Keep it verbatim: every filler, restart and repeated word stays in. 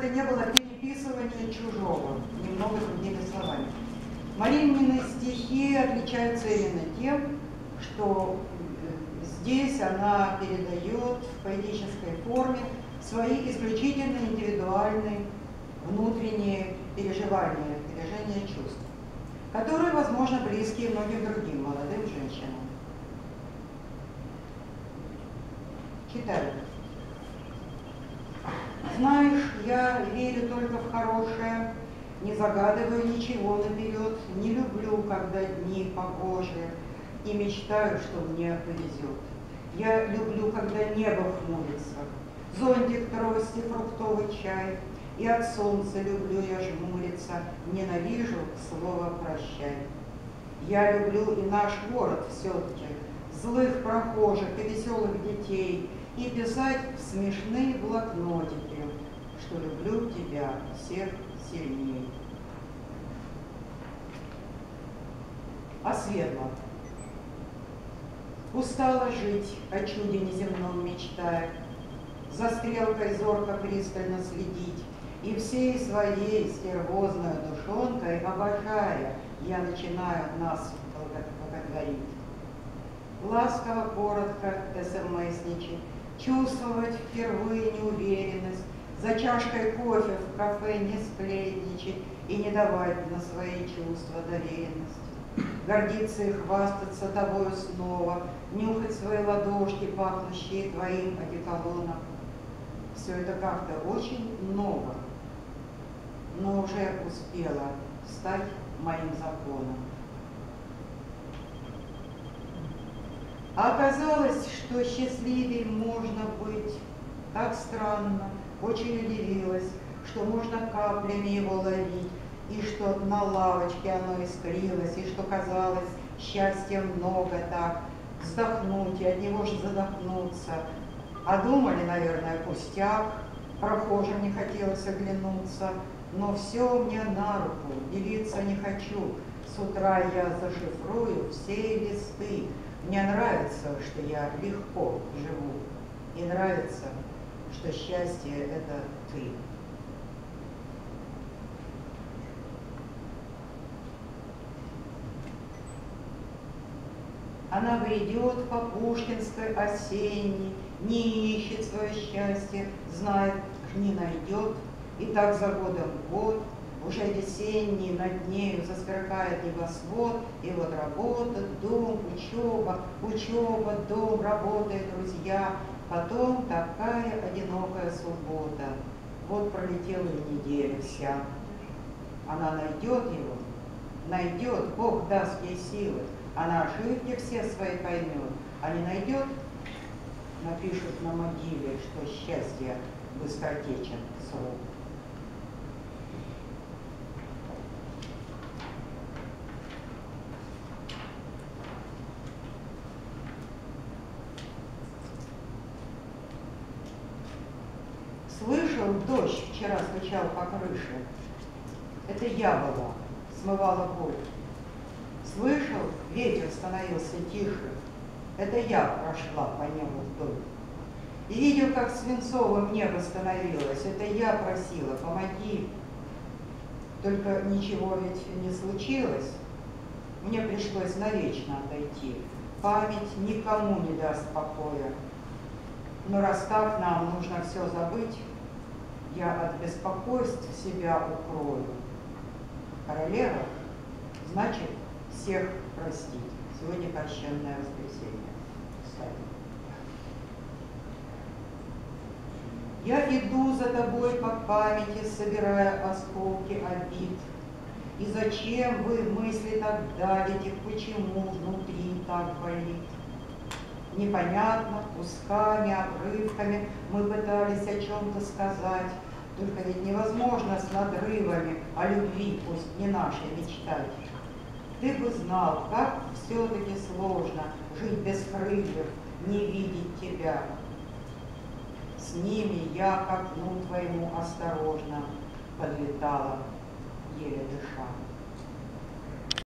это не было переписывание чужого, немного другими словами. Маринины стихи отличаются именно тем, что здесь она передает в поэтической форме свои исключительно индивидуальные внутренние переживания, переживания чувств, которые, возможно, близки многим другим молодым женщинам. Читаю. Знаешь, я верю только в хорошее, не загадываю ничего наперед, не люблю, когда дни погожие, и мечтаю, что мне повезет. Я люблю, когда небо хмурится, зонтик, трости, фруктовый чай, и от солнца люблю я жмуриться, ненавижу слово «прощай». Я люблю и наш город все-таки, злых прохожих и веселых детей, и писать в смешные блокнотики, что люблю тебя всех сильней. А светло. Устала жить, о чуде неземном мечтая, за стрелкой зорко пристально следить, и всей своей стервозной душонкой обожая, я начинаю нас благодарить. Ласково, коротко, эсэмэсничать, чувствовать впервые неуверенность, за чашкой кофе в кафе не сплетничать и не давать на свои чувства доверенность. Гордиться и хвастаться тобою снова, нюхать свои ладошки, пахнущие твоим одеколоном. Все это как-то очень много, но уже успела стать моим законом. А оказалось, что счастливей можно быть. Так странно, очень удивилась, что можно каплями его ловить, и что на лавочке оно искрилось, и что казалось, счастья много так, вздохнуть и от него же задохнуться. А думали, наверное, пустяк, прохожим не хотелось оглянуться, но все мне на руку, делиться не хочу, с утра я зашифрую все листы. Мне нравится, что я легко живу, и нравится, что счастье — это ты. Она бредет по Пушкинской осенней, не ищет свое счастье, знает, не найдет, и так за годом год, уже весенний над нею засверкает небосвод, и вот работа, дом, учеба, учеба, дом, работа и друзья, потом такая одинокая суббота. Вот пролетела и неделя вся. Она найдет его, найдет, Бог даст ей силы, она ошибки все свои поймет, а не найдет, напишут на могиле, что счастье быстротечен срок. Слышал, дождь вчера стучал по крыше. Это я была, смывала боль. Слышал, ветер становился тише. Это я прошла по небу вдоль. И видел, как свинцовым небо становилось. Это я просила, помоги. Только ничего ведь не случилось. Мне пришлось навечно отойти. Память никому не даст покоя. Но раз так, нам нужно все забыть, я от беспокойств себя укрою. Королева, значит, всех простить. Сегодня Священное воскресенье. Кстати. Я иду за тобой по памяти, собирая осколки обид. И зачем вы мысли так давите, почему внутри так болит? Непонятно, кусками, обрывками мы пытались о чем-то сказать, только ведь невозможно с надрывами о любви, пусть не нашей, мечтать. Ты бы знал, как все-таки сложно жить без крыльев, не видеть тебя. С ними я к окну твоему осторожно подлетала, еле дыша.